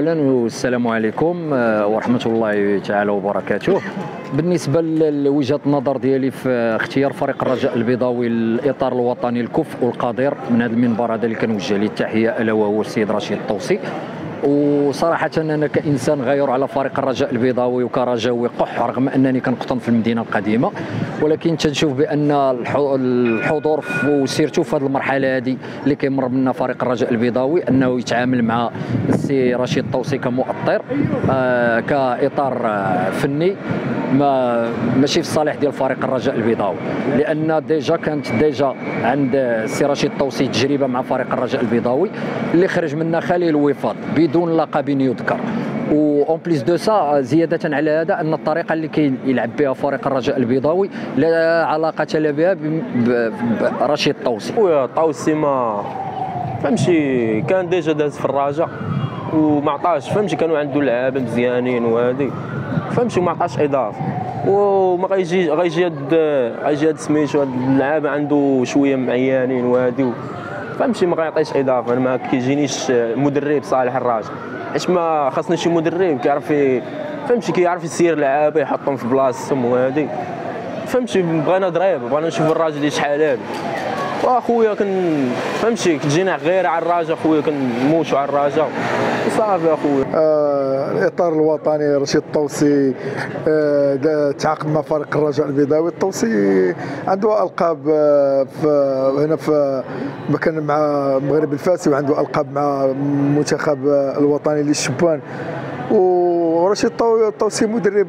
اولا والسلام عليكم ورحمه الله تعالى وبركاته. بالنسبه لوجهه النظر ديالي في اختيار فريق الرجاء البيضاوي الاطار الوطني الكفء والقدير من هذا المنبر هذا اللي كنوجه ليه التحيه الا وهو السيد رشيد الطوسي. وصراحه انا كانسان غير على فريق الرجاء البيضاوي وكرجاوي قح، رغم انني كنقطن في المدينه القديمه، ولكن تنشوف بان الحضور وسيرته في هذه المرحله هذه اللي كيمر منها فريق الرجاء البيضاوي انه يتعامل مع السي رشيد الطوسي كمؤطر كاطار فني ماشي في الصالح ديال فريق الرجاء البيضاوي، لان كانت عند السي رشيد الطوسي تجربه مع فريق الرجاء البيضاوي اللي خرج منها خالي الوفاض بدون لقب يذكر. اون بليس دو سا، زياده على هذا ان الطريقه اللي كيلعب بها فريق الرجاء البيضاوي لا علاقه له بها برشيد الطوسي. خويا الطوسي ما فهمتي، كان ديجا داز في الرجاء وما عطاش، فهمتي كانوا عنده لعابه مزيانين وهذه، فهمتي ما عطاش اضافه، وما غيجي هاد سميتو هاد اللعابه عنده شويه معيانين وهذه، فهمتي ما غيعطيش اضافه. انا ما كيجينيش مدرب صالح الراجل، حيت ما خاصني شي مدرب كيعرف فهمتي كيعرف يسير لعابه يحطهم في بلاصتهم وهذه، فهمتي بغينا ضريبه، بغينا نشوف الراجل اللي شحال هذا. واخويا فهمتي كتجينا غير على الرجاء، خويا كنموتوا على الرجاء صافي اخويا. الاطار الوطني رشيد الطوسي تعاقد مع فريق الرجاء البيضاوي. الطوسي عنده القاب هنا في كان مع المغرب الفاسي، وعنده القاب مع المنتخب الوطني للشبان. ورشيد الطوسي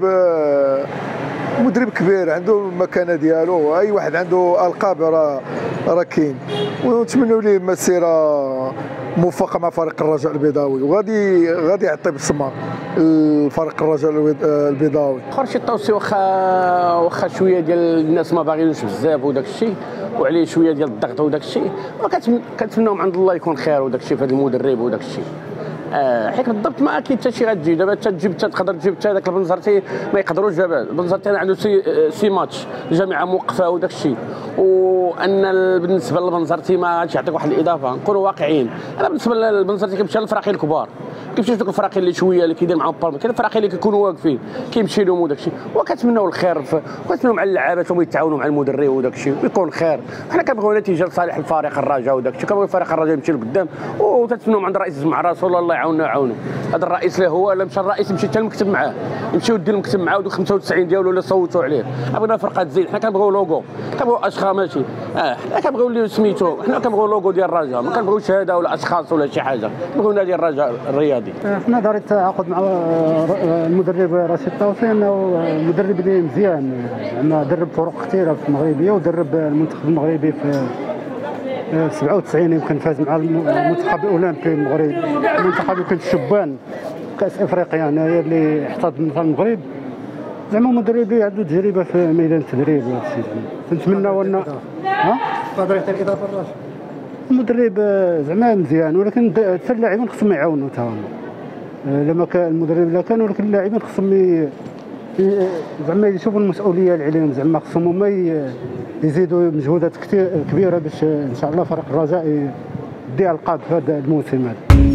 مدرب كبير، عنده المكانه ديالو، اي واحد عنده القاب راه كاين، ونتمنوا ليه مسيره موفقه مع فريق الرجاء البيضاوي، وغادي يعطي بصمه الفريق الرجاء البيضاوي. رشيد الطوسي واخا شويه ديال الناس ما باغيينوش بزاف وداك الشيء، وعليه شويه ديال الضغط وداك الشيء، وكنتمناو من عند الله يكون خير وداك الشيء في هذا المدرب وداك الشيء. حيت بالضبط ما كاين حتى شي غتجي دابا تقدر تجيب حتى داك البنزرتي ما يقدروش. دابا البنزرتي عنده سي ماتش الجامعه موقفه وداك الشيء، وان بالنسبه للبنزرتي ما غاديش يعطيك واحد الاضافه. نكونوا واقعيين، انا بالنسبه للبنزرتي كيمشي للفراقي الكبار، كيمشي دوك الفراقي اللي شويه اللي كيدير معاهم بالم، كاين الفراقي اللي كيكونوا واقفين كيمشي لهم وداك الشيء، وكنتمناو الخير وكنتمناو مع اللعابه هما يتعاونوا مع المدرب وداك الشيء ويكون خير. حنا كنبغيو نتيجه لصالح الفريق الرجاء وداك الشيء، كنبغيو فريق الرجاء يمشي لقدام، وتنتمنوا من عند الرئيس مع راسه الله يعاونو. هذا الرئيس اللي هو مشى الرئيس يمشي حتى المكتب معاه، يمشيو يدير المكتب معاه ودوك 95 ديالو اللي صوتوا عليه. بغينا فرقه تزيد، حنا كنبغيو لوغو، كنبغيو اشخاص ماشي حنا كنبغيو اللي سميتو، حنا كنبغيو لوغو ديال الرجاء، ما كنبغيوش هذا ولا اشخاص ولا شي حاجه، كنبغيو نادي الرجاء الرياضي. حنا دار التعاقد مع المدرب رشيد الطوسي، انه مدرب اللي مزيان، زعما درب فرق كثيره في المغربيه، ودرب المنتخب المغربي في 97 يمكن فاز مع المنتخب الاولمبي المغربي، المنتخب يمكن الشبان كاس افريقيا هنايا اللي احتضن في المغرب. زعما مدرب اللي عنده تجربه في ميدان التدريب وهذا الشيء. نتمناو ان يقدر يعطي الاضافه الراشد. المدرب زعما مزيان، ولكن حتى اللاعبين خصهم يعاونوا حتى هما. لما كان المدرب لا كان، ولكن اللاعبين خصهم زعما يشوفوا المسؤوليه اللي عليهم، زعما خصهم هما يزيدوا مجهودات كبيره باش ان شاء الله فريق الرجاء يدي القاب في هذا الموسم هذا.